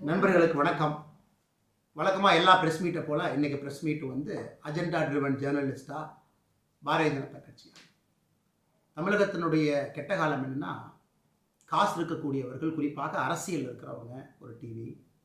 நண்பர்களுக்கு வணக்கம். வழக்கமாக எல்லா ப்ரெஸ் மீட்டை போல் இன்றைக்கி ப்ரெஸ் மீட்டு வந்து அஜெண்டா ட்ரிவன் ஜேர்னலிஸ்டாக பாரதிய ஜனதா கட்சி. தமிழகத்தினுடைய கெட்ட காலம் என்னென்னா, காசு இருக்கக்கூடியவர்கள், குறிப்பாக அரசியல் இருக்கிறவங்க ஒரு டிவி,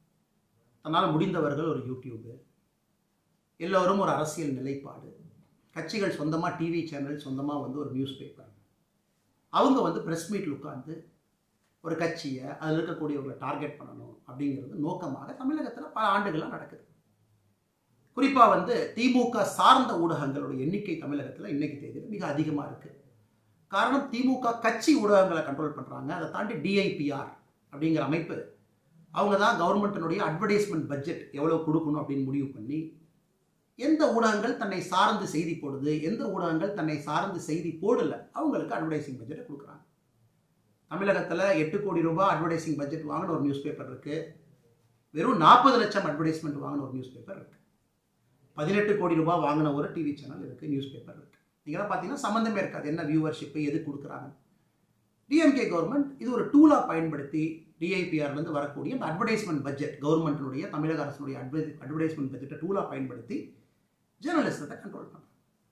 தன்னால் முடிந்தவர்கள் ஒரு யூடியூபு, எல்லோரும் ஒரு அரசியல் நிலைப்பாடு, கட்சிகள் சொந்தமாக டிவி சேனல், சொந்தமாக வந்து ஒரு நியூஸ் பேப்பர், அவங்க வந்து ப்ரெஸ் மீட்டில் உட்காந்து ஒரு கட்சியை அதில் இருக்கக்கூடியவங்களை டார்கெட் பண்ணணும் அப்படிங்கிறது நோக்கமாக தமிழகத்தில் பல ஆண்டுகளாக நடக்குது. குறிப்பாக வந்து திமுக சார்ந்த ஊடகங்களோட எண்ணிக்கை தமிழகத்தில் இன்னைக்கு தேதியில் மிக அதிகமாக இருக்குது. காரணம், திமுக கட்சி ஊடகங்களை கண்ட்ரோல் பண்ணுறாங்க. அதை தாண்டி டிஐபிஆர் அப்படிங்கிற அமைப்பு, அவங்க தான் கவர்மெண்ட்டினுடைய அட்வர்டைஸ்மெண்ட் பட்ஜெட் எவ்வளோ கொடுக்கணும் அப்படின்னு முடிவு பண்ணி, எந்த ஊடகங்கள் தன்னை சார்ந்து செய்தி போடுது, எந்த ஊடகங்கள் தன்னை சார்ந்து செய்தி போடலை, அவங்களுக்கு அட்வர்டைசிங் பட்ஜெட்டை கொடுக்குறாங்க. தமிழகத்தில் 8 கோடி ரூபாய் அட்வர்டைசிங் பட்ஜெட் வாங்கின ஒரு நியூஸ் பேப்பர் இருக்குது. வெறும் 40 லட்சம் அட்வர்டைஸ்மெண்ட் வாங்கின ஒரு நியூஸ் பேப்பர் இருக்குது. 18 கோடி ரூபாய் வாங்கின ஒரு டிவி சேனல் இருக்குது, நியூஸ் பேப்பர் இருக்குது. நீங்களாம் பார்த்தீங்கன்னா சம்மந்தமே இருக்காது, என்ன வியூவர்ஷிப்பு எது கொடுக்குறாங்க. டிஎம்கே கவர்மெண்ட் இது ஒரு டூலாக பயன்படுத்தி டிஐபிஆர்லேருந்து வரக்கூடிய அந்த அட்வர்டைஸ்மெண்ட் பட்ஜெட், கவர்மெண்ட்டினுடைய தமிழக அரசுடைய அட்வர்டைஸ்மெண்ட் பட்ஜெட்டை டூலாக பயன்படுத்தி ஜேர்னலிஸ்டத்தை கண்ட்ரோல் பண்ணுறோம்.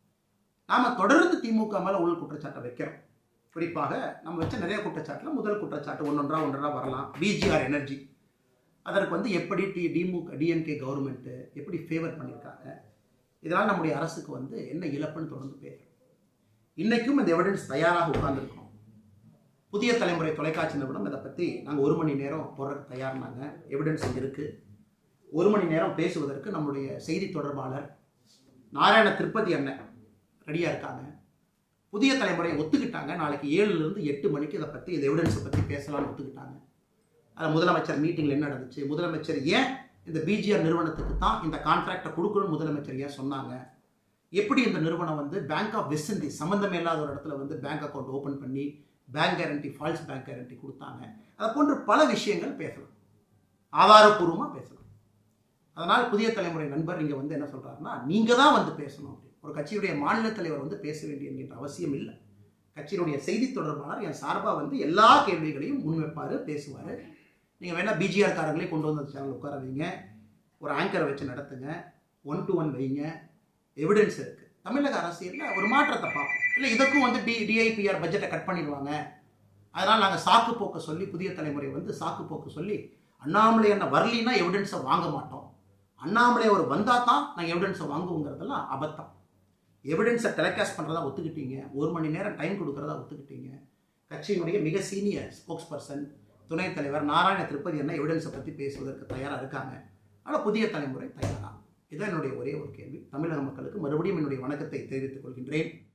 நாம் தொடர்ந்து திமுக மேலே உள் குற்றச்சாட்டை வைக்கிறோம். குறிப்பாக நம்ம வச்ச நிறைய குற்றச்சாட்டில் முதல் குற்றச்சாட்டு ஒன்றொன்றா வரலாம். பிஜிஆர் எனர்ஜி, அதற்கு வந்து எப்படி டிஎம்கே கவர்மெண்ட்டு எப்படி ஃபேவர் பண்ணியிருக்காங்க, இதனால் நம்முடைய அரசுக்கு வந்து என்ன இழப்புன்னு தொடர்ந்து பேசுகிறோம். இன்றைக்கும் இந்த எவிடன்ஸ் தயாராக உட்கார்ந்துருக்கோம். புதிய தலைமுறை தொலைக்காட்சி நிறுவனம் இதை பற்றி நாங்கள் 1 மணி நேரம் போடுறதுக்கு தயார்னாங்க. எவிடன்ஸ் இங்கே இருக்குது. 1 மணி நேரம் பேசுவதற்கு நம்முடைய செய்தி தொடர்பாளர் நாராயண திருப்பதி அண்ணன் ரெடியாக இருக்காங்க. புதிய தலைமுறை ஒத்துக்கிட்டாங்க. நாளைக்கு 7லிருந்து 8 மணிக்கு இதை பற்றி, இந்த எவிடன்ஸை பற்றி பேசலாம்னு ஒத்துக்கிட்டாங்க. அதில் முதலமைச்சர் மீட்டிங்கில் என்ன நடந்துச்சு, முதலமைச்சர் ஏன் இந்த பிஜிஆர் நிறுவனத்துக்கு தான் இந்த கான்ட்ராக்டை கொடுக்கணும்னு முதலமைச்சர் ஏன் சொன்னாங்க, எப்படி இந்த நிறுவனம் வந்து பேங்க் ஆஃப் வெஸ்ட் இண்டீஸ் சம்மந்தமே இல்லாத ஒரு இடத்துல வந்து பேங்க் அக்கௌண்ட் ஓப்பன் பண்ணி bank guarantee, false bank guarantee கொடுத்தாங்க, அதை போன்ற பல விஷயங்கள் பேசலாம், ஆதாரப்பூர்வமாக பேசலாம். அதனால் புதிய தலைமுறை நண்பர் இங்கே வந்து என்ன சொல்கிறாருன்னா, நீங்கள் தான் வந்து பேசணும். ஒரு கட்சியுடைய மாநில தலைவர் வந்து பேச வேண்டிய என்கின்ற அவசியம் இல்லை. கட்சியினுடைய செய்தி தொடர்பாளர் என் சார்பாக வந்து எல்லா கேள்விகளையும் முன்வைப்பார், பேசுவார். நீங்கள் வேணால் பிஜிஆர் காரங்களே கொண்டு வந்து அந்த சேனல் உட்கார வைங்க, ஒரு ஆங்கரை வச்சு நடத்துங்க, 1 to 1 வைங்க, எவிடன்ஸ் இருக்குது. தமிழக அரசியலில் ஒரு மாற்றத்தை பார்ப்போம். இல்லை இதற்கும் வந்து டிஐபிஆர் பட்ஜெட்டை கட் பண்ணிடுவாங்க, அதனால் நாங்கள் சாக்கு போக்க சொல்லி, புதிய தலைமுறை வந்து சாக்கு போக்கு சொல்லி அண்ணாமலை என்ன வரலின்னா எவிடன்ஸை வாங்க மாட்டோம், அண்ணாமலை ஒரு வந்தால் தான் நாங்கள் எவிடன்ஸை வாங்குவோங்கிறதெல்லாம் அபத்தம். எவிடன்ஸை டெலிகாஸ்ட் பண்ணுறதா ஒத்துக்கிட்டீங்க, 1 மணி நேரம் டைம் கொடுக்குறதா ஒத்துக்கிட்டீங்க. கட்சியினுடைய மிக சீனியர் ஸ்போக்ஸ் பர்சன், துணைத் தலைவர் நாராயண திருப்பதி என்ன எவிடன்ஸை பற்றி பேசுவதற்கு தயாராக இருக்காங்க. ஆனால் புதிய தலைமுறை தயாரா? இதுதான் என்னுடைய ஒரே ஒரு கேள்வி. தமிழக மக்களுக்கு மறுபடியும் என்னுடைய வணக்கத்தை தெரிவித்துக் கொள்கின்றேன்.